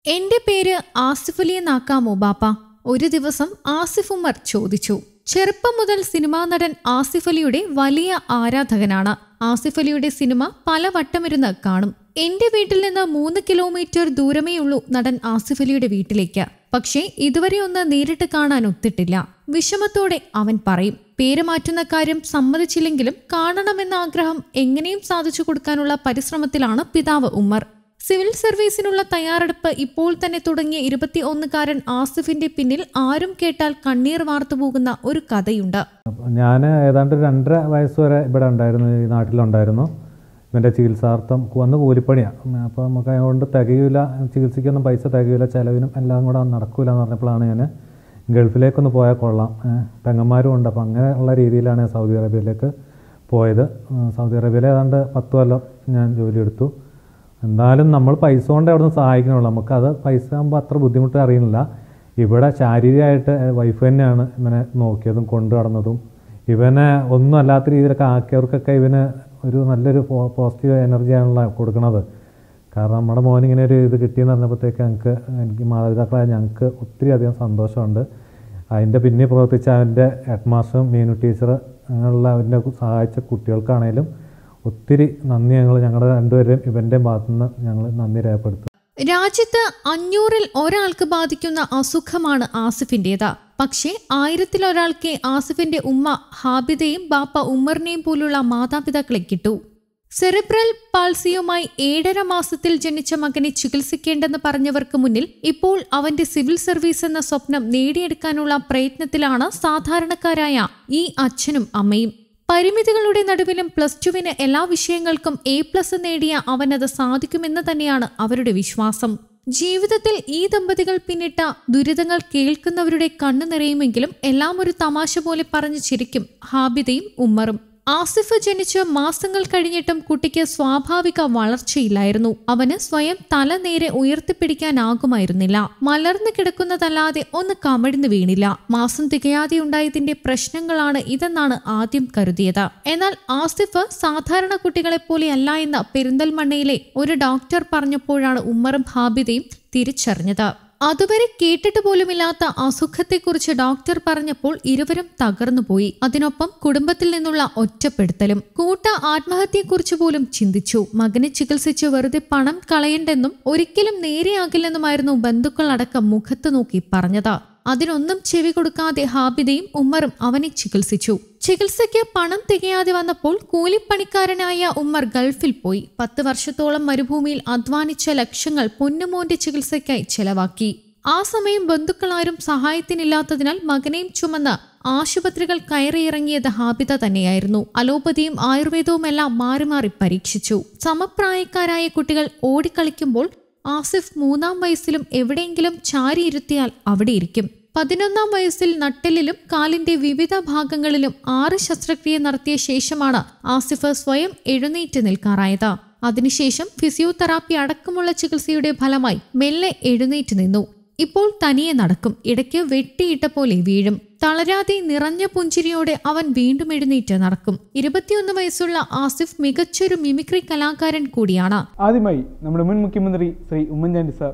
എന്റെ പേര് ആസിഫ് അലി എന്നാക്കാമോ ബാപ്പ? ഒരു ദിവസം ആസിഫ് ഉമർ ചോദിച്ചു. ചെറുപ്പം മുതൽ സിനിമാ നടൻ ആസിഫ് അലിയുടെ വലിയ ആരാധകനാണ്. ആസിഫ് അലിയുടെ സിനിമ പല വട്ടമിരുന്ന് കാണും. എന്റെ വീട്ടിൽ നിന്ന് 3 കിലോമീറ്റർ ദൂരമേയുള്ളൂ നടൻ ആസിഫ് അലിയുടെ വീട്ടിലേക്ക്. പക്ഷേ ഇതുവരെ ഒന്ന് നേരിട്ട് കാണാൻ ഒത്തിട്ടില്ല. വിഷമത്തോടെ അവൻ പറയും. പേര് മാറ്റുന്ന കാര്യം സമ്മതിച്ചില്ലെങ്കിലും കാണണമെന്ന ആഗ്രഹം എങ്ങനെയും സാധിച്ചു കൊടുക്കാനുള്ള പരിശ്രമത്തിലാണ് പിതാവ് ഉമ്മർ. സിവിൽ സർവീസിനുള്ള തയ്യാറെടുപ്പ് ഇപ്പോൾ തന്നെ തുടങ്ങിയ 21-കാരൻ ആസിഫിന്റെ പിന്നിൽ ആരും കേട്ടാൽ കണ്ണീർ വാർത്തുപോകുന്ന ഒരു കഥയുണ്ട്. ഞാൻ ഏതാണ്ട് 2.5 വയസ്സ് വരെ ഇവിടെ ഉണ്ടായിരുന്നു, ഈ നാട്ടിലുണ്ടായിരുന്നു. ഇവൻ്റെ ചികിത്സാർത്ഥം വന്ന് കൂലിപ്പണിയാണ്. അപ്പോൾ നമുക്ക് അതുകൊണ്ട് തികയില്ല, ചികിത്സയ്ക്കൊന്നും പൈസ തികയില്ല, ചിലവിനും എല്ലാം കൂടെ നടക്കില്ല എന്ന് പറഞ്ഞപ്പോഴാണ് ഞാൻ ഗൾഫിലേക്കൊന്ന് പോയാൽ കൊള്ളാം, പെങ്ങന്മാരും ഉണ്ട്. അപ്പോൾ അങ്ങനെയുള്ള രീതിയിലാണ് സൗദി അറേബ്യയിലേക്ക് പോയത്. സൗദി അറേബ്യയിൽ ഏതാണ്ട് 10 കൊല്ലം ഞാൻ ജോലിയെടുത്തു. എന്തായാലും നമ്മൾ പൈസ കൊണ്ട് അവിടെ നിന്ന് സഹായിക്കണമല്ലോ, നമുക്കത് പൈസ ആകുമ്പോൾ അത്ര ബുദ്ധിമുട്ട് അറിയുന്നില്ല. ഇവിടെ ശാരീരികമായിട്ട് വൈഫ് തന്നെയാണ് ഇവനെ നോക്കിയതും കൊണ്ടു നടന്നതും. ഇവനെ ഒന്നും അല്ലാത്ത രീതിയിലൊക്കെ ആക്കിയവർക്കൊക്കെ ഇവന് ഒരു നല്ലൊരു പോസിറ്റീവ് എനർജിയാണല്ലോ കൊടുക്കുന്നത്. കാരണം നമ്മുടെ മോനിങ്ങനെ ഒരു ഇത് കിട്ടിയെന്ന് പറഞ്ഞപ്പോഴത്തേക്ക് എനിക്ക് മാതാപിതാക്കളായ ഞങ്ങൾക്ക് ഒത്തിരി അധികം സന്തോഷമുണ്ട്. അതിൻ്റെ പിന്നെ പ്രവർത്തിച്ച അവൻ്റെ ഹെഡ് മാസ്റ്ററും മീനു ടീച്ചർ അങ്ങനെയുള്ള അവൻ്റെ സഹായിച്ച കുട്ടികൾക്കാണേലും ഒത്തിരി നന്ദി. ഞങ്ങളുടെ രണ്ടുപേരും ഇവൻ്റെ ഭാഗത്തുനിന്ന് ഞങ്ങൾ നന്ദി രേഖപ്പെടുത്തും. രാജ്യത്ത് 500-ൽ ഒരാൾക്ക് ബാധിക്കുന്ന അസുഖമാണ് ആസിഫിന്റേത്. പക്ഷേ 1000-ൽ ഒരാൾക്ക് ആസിഫിന്റെ ഉമ്മ ഹാബിദയും ബാപ്പ ഉമ്മറിനെയും പോലുള്ള മാതാപിതാക്കളെ കിട്ടൂ. സെറിബ്രൽ പാൾസിയുമായി 7.5 മാസത്തിൽ ജനിച്ച മകനെ ചികിത്സിക്കേണ്ടെന്ന് പറഞ്ഞവർക്ക് മുന്നിൽ ഇപ്പോൾ അവന്റെ സിവിൽ സർവീസ് എന്ന സ്വപ്നം നേടിയെടുക്കാനുള്ള പ്രയത്നത്തിലാണ് സാധാരണക്കാരായ ഈ അച്ഛനും അമ്മയും. പരിമിതികളുടെ നടുവിലും +2-ന് എല്ലാ വിഷയങ്ങൾക്കും A+ നേടിയ അവനത് സാധിക്കുമെന്ന് തന്നെയാണ് അവരുടെ വിശ്വാസം. ജീവിതത്തിൽ ഈ ദമ്പതികൾ പിന്നിട്ട ദുരിതങ്ങൾ കേൾക്കുന്നവരുടെ കണ്ണു നിറയുമെങ്കിലും എല്ലാം ഒരു തമാശ പോലെ പറഞ്ഞു ചിരിക്കും ഹാബിദയും ഉമ്മറും. ആസിഫ് ജനിച്ച് മാസങ്ങൾ കഴിഞ്ഞിട്ടും കുട്ടിക്ക് സ്വാഭാവിക വളർച്ചയില്ലായിരുന്നു. അവന് സ്വയം തല നേരെ ഉയർത്തിപ്പിടിക്കാനാകുമായിരുന്നില്ല. മലർന്നു കിടക്കുന്നതല്ലാതെ ഒന്ന് കമിഴ്ന്നു വീണില്ല. മാസം തികയാതെ ഉണ്ടായതിന്റെ പ്രശ്നങ്ങളാണ് ഇതെന്നാണ് ആദ്യം കരുതിയത്. എന്നാൽ ആസിഫ് സാധാരണ കുട്ടികളെ പോലെയല്ല എന്ന് പെരിന്തൽമണ്ണയിലെ ഒരു ഡോക്ടർ പറഞ്ഞപ്പോഴാണ് ഉമ്മറും ഹാബിദയും തിരിച്ചറിഞ്ഞത്. അതുവരെ കേട്ടിട്ട് പോലുമില്ലാത്ത അസുഖത്തെക്കുറിച്ച് ഡോക്ടർ പറഞ്ഞപ്പോൾ ഇരുവരും തകർന്നുപോയി. അതിനൊപ്പം കുടുംബത്തിൽ നിന്നുള്ള ഒറ്റപ്പെടുത്തലും. കൂട്ട ആത്മഹത്യയെക്കുറിച്ച് പോലും ചിന്തിച്ചു. മകനെ ചികിത്സിച്ച് വെറുതെ പണം കളയണ്ടെന്നും ഒരിക്കലും നേരെയാകില്ലെന്നുമായിരുന്നു ബന്ധുക്കൾ അടക്കം മുഖത്ത് നോക്കി പറഞ്ഞത്. അതിനൊന്നും ചെവി കൊടുക്കാതെ ഹാബിദയും ഉമ്മറും അവനെ ചികിത്സിച്ചു. ചികിത്സയ്ക്ക് പണം തികയാതെ വന്നപ്പോൾ കൂലിപ്പണിക്കാരനായ ഉമ്മർ ഗൾഫിൽ പോയി. 10 വർഷത്തോളം മരുഭൂമിയിൽ അധ്വാനിച്ച ലക്ഷങ്ങൾ പൊന്നുമോന്റെ ചികിത്സയ്ക്കായി ചെലവാക്കി. ആ സമയം ബന്ധുക്കളാരും സഹായത്തിനില്ലാത്തതിനാൽ മകനെയും ചുമന്ന് ആശുപത്രികൾ കയറിയിറങ്ങിയത് ഹാബിദ തന്നെയായിരുന്നു. അലോപ്പതിയും ആയുർവേദവുമെല്ലാം മാറി മാറി പരീക്ഷിച്ചു. സമപ്രായക്കാരായ കുട്ടികൾ ഓടിക്കളിക്കുമ്പോൾ ആസിഫ് 3-ാം വയസ്സിലും എവിടെയെങ്കിലും ചാരിയിരുത്തിയാൽ അവിടെയിരിക്കും. 11-ാം വയസ്സിൽ നട്ടെല്ലിലും കാലിന്റെ വിവിധ ഭാഗങ്ങളിലും 6 ശസ്ത്രക്രിയ നടത്തിയ ശേഷമാണ് ആസിഫ് സ്വയം എഴുന്നേറ്റ് നിൽക്കാറായത്. അതിനുശേഷം ഫിസിയോതെറാപ്പി അടക്കമുള്ള ചികിത്സയുടെ ഫലമായി മെല്ലെ എഴുന്നേറ്റ് നിന്നു. ഇപ്പോൾ തനിയെ നടക്കും. ഇടയ്ക്ക് വെട്ടിയിട്ട പോലെ വീഴും. തളരാതെ നിറഞ്ഞ പുഞ്ചിരിയോടെ അവൻ വീണ്ടും എഴുന്നേറ്റ് നടക്കും. 21 വയസ്സുള്ള ആസിഫ് മികച്ചൊരു മിമിക്രി കലാകാരൻ കൂടിയാണ്. ആദ്യമായി നമ്മുടെ മുൻ മുഖ്യമന്ത്രി ശ്രീ ഉമ്മൻചാണ്ടി സാർ,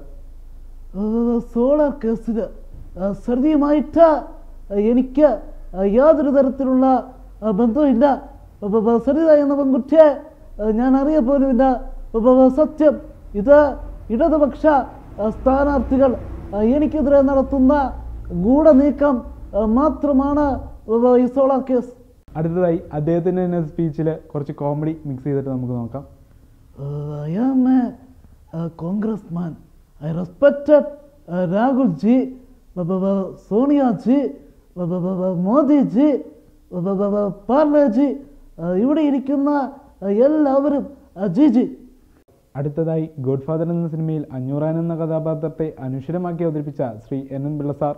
സോളാർ കേസിന് സരിതയുമായിട്ട് എനിക്ക് യാതൊരു തരത്തിലുള്ള ബന്ധവുമില്ല. സരിത എന്ന പെൺകുട്ടിയെ ഞാൻ അറിയ പോലുമില്ല. സത്യം, ഇത് ഇടതുപക്ഷ സ്ഥാനാർത്ഥികൾ എനിക്കെതിരെ നടത്തുന്ന ഗൂഢനീക്കം മാത്രമാണ് ഈ സോളാർ കേസ്. അടുത്തതായി അദ്ദേഹത്തിൻ്റെ തന്നെ സ്പീച്ചിൽ കുറച്ച് കോമഡി മിക്സ് ചെയ്തിട്ട് നമുക്ക് നോക്കാം. I am a congressman. I respected Rahul ji, Sonia ji, Modi ji, Parle ji, ഇവിടെ ഇരിക്കുന്ന എല്ലാവരും ജി ജി. അടുത്തതായി ഗോഡ് ഫാദർ എന്ന സിനിമയിൽ അഞ്ഞൂറാൻ എന്ന കഥാപാത്രത്തെ അനുശ്വരമാക്കി അവതരിപ്പിച്ച ശ്രീ NN പിള്ള സാർ.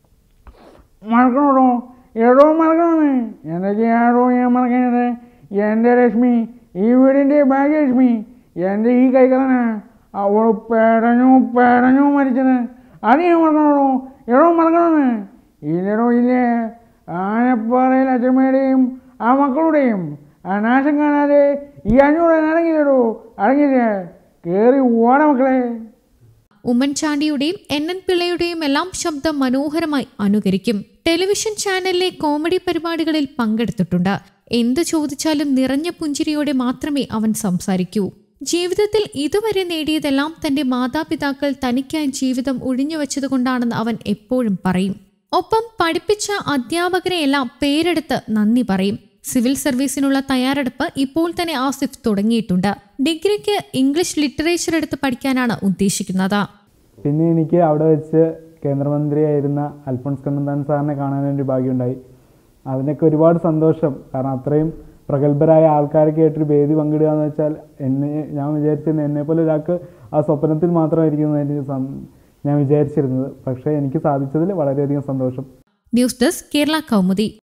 മറക്കണോടോ, ഏടോ മറക്കണമേ, എന്തൊക്കെയാണോ ഞാൻ മറക്കുന്നത്? എൻ്റെ ലക്ഷ്മി, ഈ വീടിൻ്റെ ഭാഗ്യലക്ഷ്മി, എൻ്റെ ഈ കൈകളന അവൾ പെടഞ്ഞു മരിച്ചത്, അത് ഞാൻ മറക്കണോടോ, ഏടോ മറക്കണമേ. ഇല്ലടോ ഇല്ലേ, ആനപ്പാറയിൽ അച്ഛമ്മയുടെയും ആ മക്കളുടെയും ആ നാശം കാണാതെ ഈ 500 അടങ്ങില്ലടോ, അടങ്ങില്ല, കയറി ഓട മക്കളെ. ഉമ്മൻചാണ്ടിയുടെയും NN പിള്ളയുടെയും എല്ലാം ശബ്ദം മനോഹരമായി അനുകരിക്കും. ടെലിവിഷൻ ചാനലിലെ കോമഡി പരിപാടികളിൽ പങ്കെടുത്തിട്ടുണ്ട്. എന്ത് ചോദിച്ചാലും നിറഞ്ഞ പുഞ്ചിരിയോടെ മാത്രമേ അവൻ സംസാരിക്കൂ. ജീവിതത്തിൽ ഇതുവരെ നേടിയതെല്ലാം തന്റെ മാതാപിതാക്കൾ തനിക്കായി ജീവിതം ഒഴിഞ്ഞുവെച്ചതുകൊണ്ടാണെന്ന് അവൻ എപ്പോഴും പറയും. ഒപ്പം പഠിപ്പിച്ച അധ്യാപകരെയെല്ലാം പേരെടുത്ത് നന്ദി പറയും. സിവിൽ സർവീസിനുള്ള തയ്യാറെടുപ്പ് ഇപ്പോൾ തന്നെ ആസിഫ് തുടങ്ങിയിട്ടുണ്ട്. ഡിഗ്രിക്ക് ഇംഗ്ലീഷ് ലിറ്ററേച്ചർ എടുത്ത് പഠിക്കാനാണ് ഉദ്ദേശിക്കുന്നത്. പിന്നെ എനിക്ക് അവിടെ വെച്ച് കേന്ദ്രമന്ത്രിയായിരുന്ന അൽഫോൺസ് കണ്ണന്താനം സാറിനെ കാണാനൊരു ഭാഗ്യമുണ്ടായി. അതിനൊക്കെ ഒരുപാട് സന്തോഷം. കാരണം അത്രയും പ്രഗത്ഭരായ ആൾക്കാരൊക്കെ ആയിട്ടൊരു വേദി പങ്കിടുക എന്ന് വെച്ചാൽ ഞാൻ വിചാരിച്ചിരുന്നത് എന്നെപ്പോലെ ഒരാൾക്ക് ആ സ്വപ്നത്തിൽ മാത്രമായിരിക്കും ഞാൻ വിചാരിച്ചിരുന്നത്. പക്ഷേ എനിക്ക് സാധിച്ചതിൽ വളരെയധികം സന്തോഷം. News desk Kerala Kaumudi.